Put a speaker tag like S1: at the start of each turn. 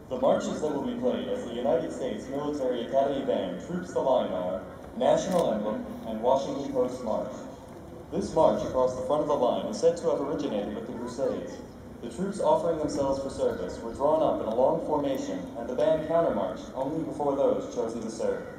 S1: The marches that will be played as the United States Military Academy Band troops the line are National Emblem and Washington Post March. This march across the front of the line is said to have originated with the Crusades. The troops offering themselves for service were drawn up in a long formation, and the band countermarched only before those chosen to serve.